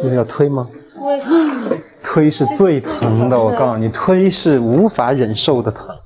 又要推吗？推是最疼的，我告诉你，推是无法忍受的疼。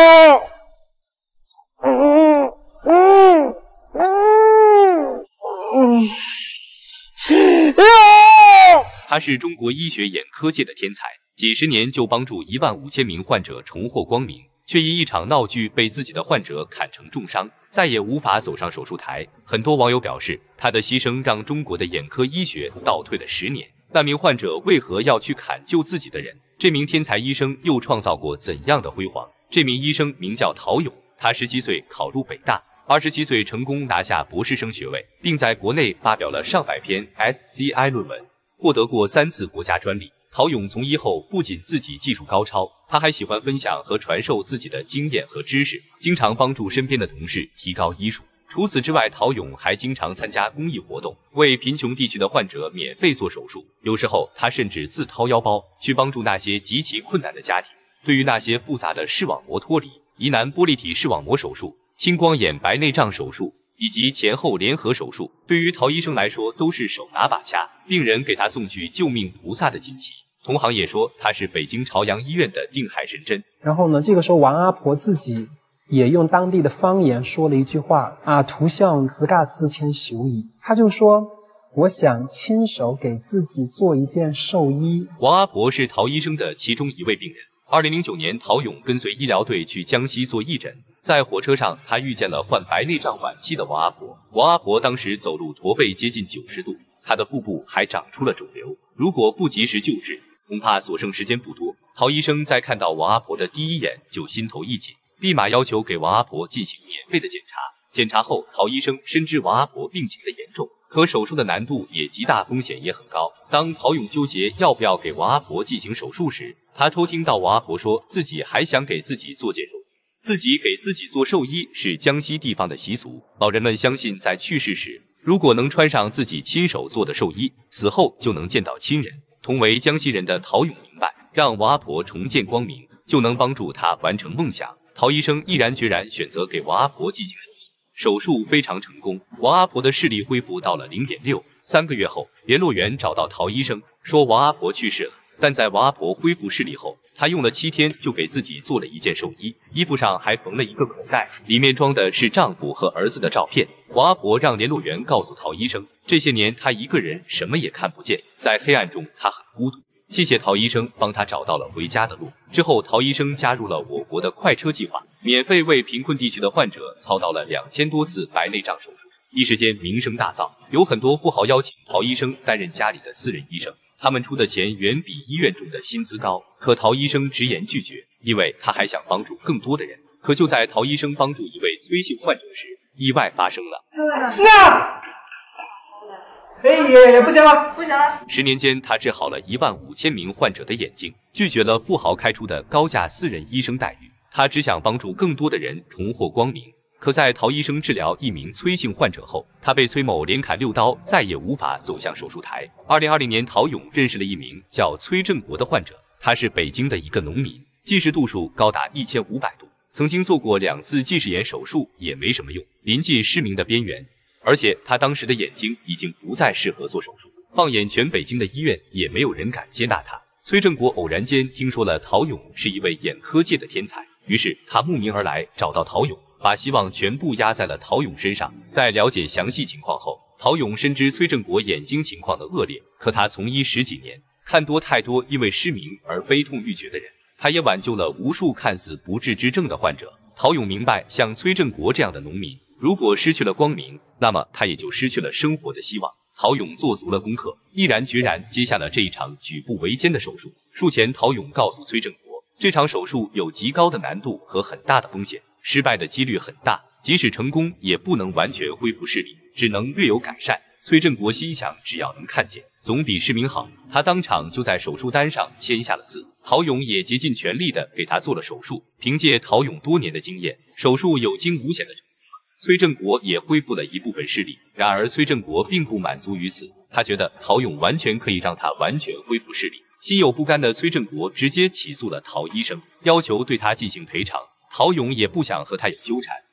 他是中国医学眼科界的天才，几十年就帮助15000名患者重获光明，却因一场闹剧被自己的患者砍成重伤，再也无法走上手术台。很多网友表示，他的牺牲让中国的眼科医学倒退了10年。那名患者为何要去砍救自己的人？这名天才医生又创造过怎样的辉煌？这名医生名叫陶勇，他17岁考入北大，27岁成功拿下博士生学位，并在国内发表了上百篇 SCI 论文，获得过3次国家专利。陶勇从医后不仅自己技术高超，他还喜欢分享和传授自己的经验和知识，经常帮助身边的同事提高医术。除此之外，陶勇还经常参加公益活动，为贫穷地区的患者免费做手术。有时候，他甚至自掏腰包去帮助那些极其困难的家庭。对于那些复杂的视网膜脱离、疑难玻璃体视网膜手术、青光眼白内障手术以及前后联合手术，对于陶医生来说都是手拿把掐，病人给他送去救命菩萨的锦旗。同行也说他是北京朝阳医院的定海神针。 然后呢，这个时候王阿婆自己也用当地的方言说了一句话啊，图像自家自谦修矣。他就说，我想亲手给自己做一件寿衣。 王阿婆是陶医生的其中一位病人。2009年，陶勇跟随医疗队去江西做义诊，在火车上，他遇见了患白内障晚期的王阿婆。王阿婆当时走路驼背接近90度，她的腹部还长出了肿瘤，如果不及时救治，恐怕所剩时间不多。陶医生在看到王阿婆的第一眼就心头一紧，立马要求给王阿婆进行免费的检查。检查后，陶医生深知王阿婆病情的严重，可手术的难度也极大，风险也很高。当陶勇纠结要不要给王阿婆进行手术时，他偷听到王阿婆说自己还想给自己做件寿衣。自己给自己做寿衣是江西地方的习俗，老人们相信在去世时，如果能穿上自己亲手做的寿衣，死后就能见到亲人。同为江西人的陶勇明白，让王阿婆重见光明，就能帮助她完成梦想。陶医生毅然决然选择给王阿婆进行手术，手术非常成功，王阿婆的视力恢复到了0.6。3个月后，联络员找到陶医生，说王阿婆去世了。但在王阿婆恢复视力后，她用了7天就给自己做了一件寿衣，衣服上还缝了一个口袋，里面装的是丈夫和儿子的照片。王阿婆让联络员告诉陶医生，这些年她一个人什么也看不见，在黑暗中她很孤独。谢谢陶医生帮她找到了回家的路。之后，陶医生加入了我国的快车计划，免费为贫困地区的患者操刀了2000多次白内障手术，一时间名声大噪，有很多富豪邀请陶医生担任家里的私人医生。他们出的钱远比医院中的薪资高，可陶医生直言拒绝，因为他还想帮助更多的人。可就在陶医生帮助一位崔姓患者时，意外发生了。 也不行了 10年间，他治好了15000名患者的眼睛，拒绝了富豪开出的高价私人医生待遇。他只想帮助更多的人重获光明。可在陶医生治疗一名崔姓患者后，他被崔某连砍6刀，再也无法走向手术台。2020年，陶勇认识了一名叫崔正国的患者，他是北京的一个农民，近视度数高达1500度，曾经做过2次近视眼手术，也没什么用，临近失明的边缘。而且他当时的眼睛已经不再适合做手术，放眼全北京的医院，也没有人敢接纳他。崔正国偶然间听说了陶勇是一位眼科界的天才，于是他慕名而来，找到陶勇，把希望全部压在了陶勇身上。在了解详细情况后，陶勇深知崔正国眼睛情况的恶劣，可他从医10几年，看多太多因为失明而悲痛欲绝的人，他也挽救了无数看似不治之症的患者。陶勇明白，像崔正国这样的农民，如果失去了光明，那么他也就失去了生活的希望。陶勇做足了功课，毅然决然接下了这一场举步维艰的手术。术前，陶勇告诉崔正国，这场手术有极高的难度和很大的风险，失败的几率很大，即使成功也不能完全恢复视力，只能略有改善。崔正国心想，只要能看见，总比失明好。他当场就在手术单上签下了字。陶勇也竭尽全力的给他做了手术。凭借陶勇多年的经验，手术有惊无险的成功，崔正国也恢复了一部分视力。然而崔正国并不满足于此，他觉得陶勇完全可以让他完全恢复视力。心有不甘的崔正国直接起诉了陶医生，要求对他进行赔偿。陶勇也不想和他有纠缠，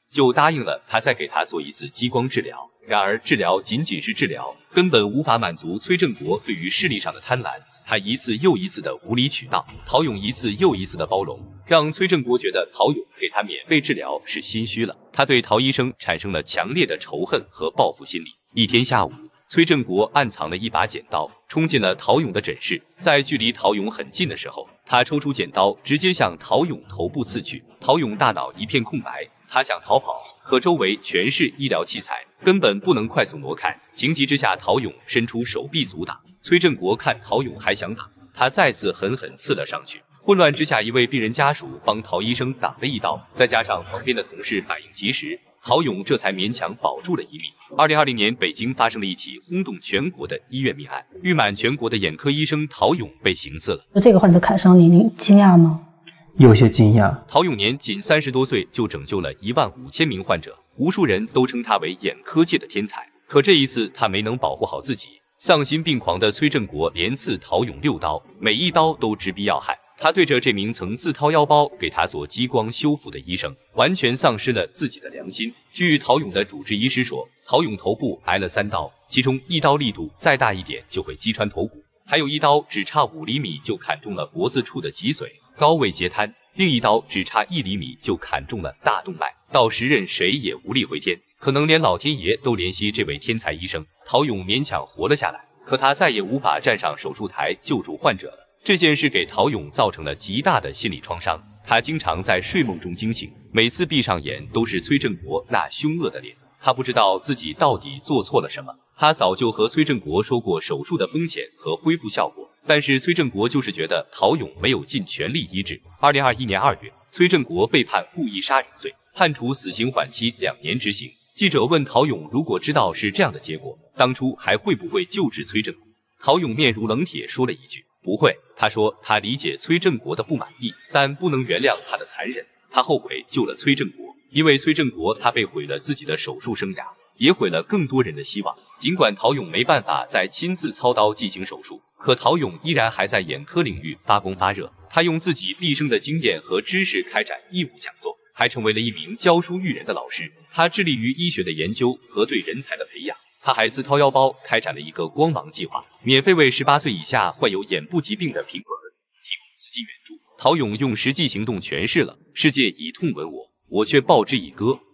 就答应了他再给他做一次激光治疗。然而治疗仅仅是治疗，根本无法满足崔振国对于视力上的贪婪。他一次又一次的无理取闹，陶勇一次又一次的包容，让崔振国觉得陶勇给他免费治疗是心虚了。他对陶医生产生了强烈的仇恨和报复心理。一天下午，崔振国暗藏了一把剪刀，冲进了陶勇的诊室。在距离陶勇很近的时候，他抽出剪刀，直接向陶勇头部刺去。陶勇大脑一片空白，他想逃跑，可周围全是医疗器材，根本不能快速挪开。情急之下，陶勇伸出手臂阻挡。崔振国看陶勇还想打，他再次狠狠刺了上去。混乱之下，一位病人家属帮陶医生挡了一刀，再加上旁边的同事反应及时，陶勇这才勉强保住了一命。2020年，北京发生了一起轰动全国的医院命案，誉满全国的眼科医生陶勇被行刺了。 这个患者砍伤您惊讶吗？ 有些惊讶。 陶勇年仅30多岁就拯救了15000名患者，无数人都称他为眼科界的天才。可这一次他没能保护好自己，丧心病狂的崔振国连刺陶勇6刀，每一刀都直逼要害。他对着这名曾自掏腰包给他做激光修复的医生，完全丧失了自己的良心。据陶勇的主治医师说，陶勇头部挨了3刀，其中1刀力度再大一点就会击穿头骨，还有1刀只差5厘米就砍中了脖子处的脊髓，高位截瘫；另一刀只差1厘米就砍中了大动脉，到时任谁也无力回天。可能连老天爷都怜惜这位天才医生，陶勇勉强活了下来。可他再也无法站上手术台救助患者了。这件事给陶勇造成了极大的心理创伤，他经常在睡梦中惊醒，每次闭上眼都是崔振国那凶恶的脸。他不知道自己到底做错了什么。他早就和崔振国说过手术的风险和恢复效果，但是崔振国就是觉得陶勇没有尽全力医治。2021年2月，崔振国被判故意杀人罪，判处死刑缓期2年执行。记者问陶勇，如果知道是这样的结果，当初还会不会救治崔振国？陶勇面如冷铁说了一句：不会。他说他理解崔振国的不满意，但不能原谅他的残忍。他后悔救了崔振国，因为崔振国他被毁了自己的手术生涯，也毁了更多人的希望。尽管陶勇没办法再亲自操刀进行手术，可陶勇依然还在眼科领域发光发热。他用自己毕生的经验和知识开展义务讲座，还成为了一名教书育人的老师。他致力于医学的研究和对人才的培养。他还自掏腰包开展了一个光芒计划，免费为18岁以下患有眼部疾病的贫苦儿童提供资金援助。陶勇用实际行动诠释了世界以痛吻我，我却报之以歌。